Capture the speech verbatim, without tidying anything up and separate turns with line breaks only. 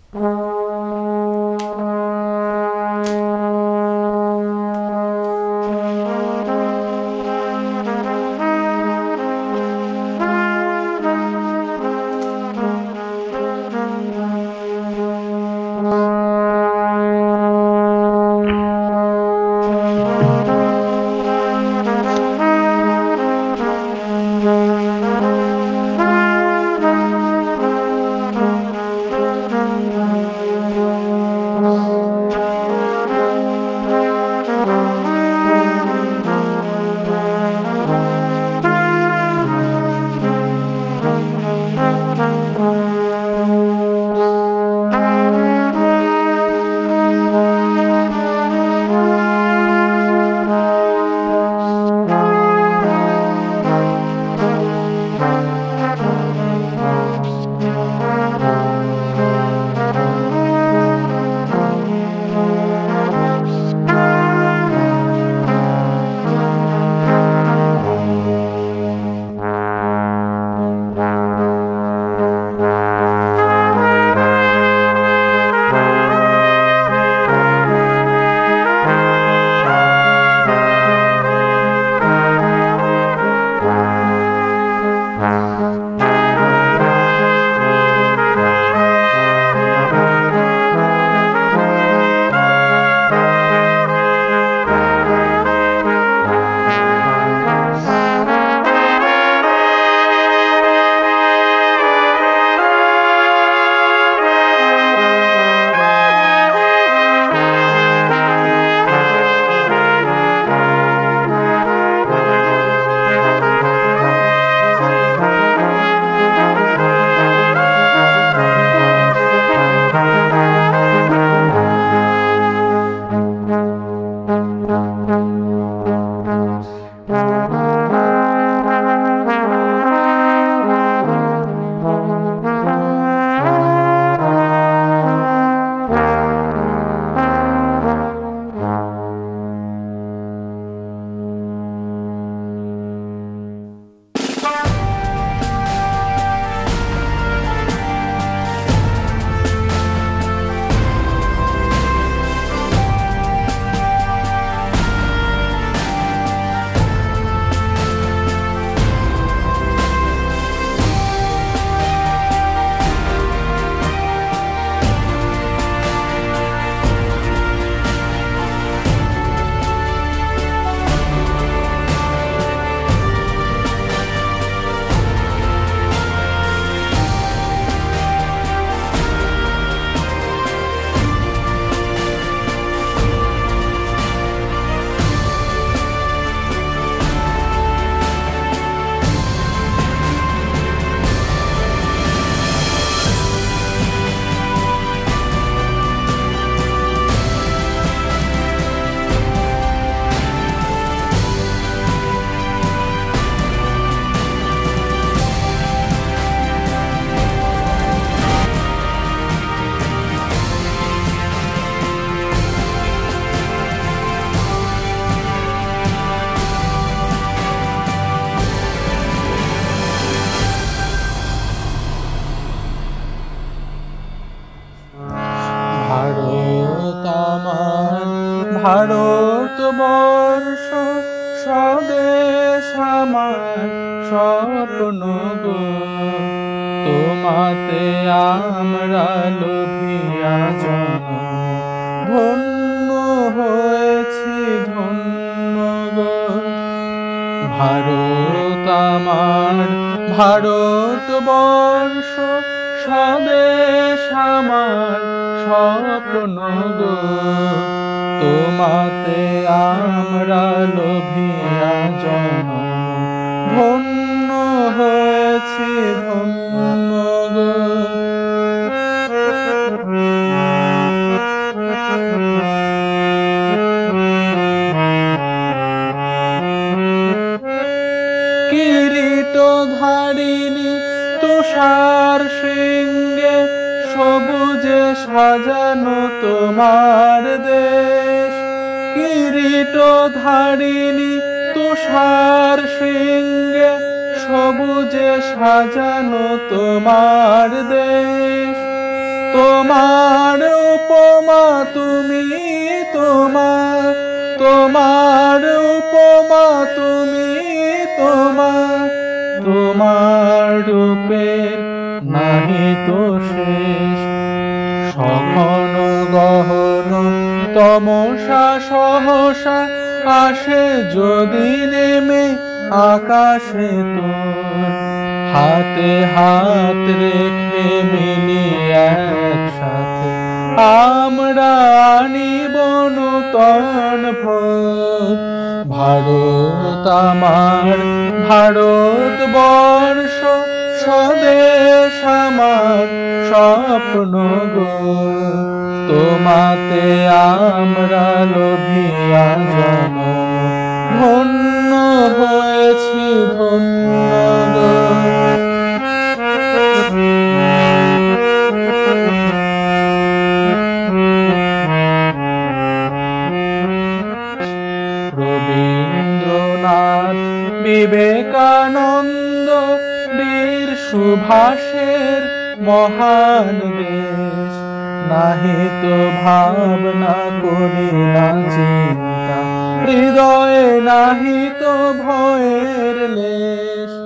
ভারতবর্ষ স্বদেশ আমার স্বপ্ন গো, তোমাতে আমরা লোভিয়া জন্ম ধন্য হয়েছি ধন্য গো। ভারত আমার ভারতবর্ষ স্বদেশ আমার স্বপ্ন গো, তোমাতে আমরা লোভিয়া জন্ম ধন্য হয়েছি ধন্য গো। কিরীটধারিণী তুষার শৃঙ্গে সবুজে সাজানো তোমার দেশ। কিরীটধারিণী তুষার শৃঙ্গে সবুজে সাজানো তোমার দেশ। তো তোমার উপমা তুমি তোমার, তোমার উপমা তুমি তোমার, তোমার রূপের নাহি তো শেষ। সঘন গহন তমসা সহসা আসে যদি নেমে আকাশে তোর, হাতে হাত রেখে মিলি একসাথে আমরা আনিব নূতন ভোর। ভারত আমার ভারতবর্ষ, স্বদেশ আমার স্বপ্ন গো, তোমাতে আমরা লোভিয়া জনম, ধন্য হয়েছি ধন্য গো। রবীন্দ্রনাথ, বিবেকানন্দ, বীর সুভাষের মহান দেশ, নাহি তো ভাবনা করি না চিন্তা, হৃদয়ে নাহি তো ভয়ের লেশ।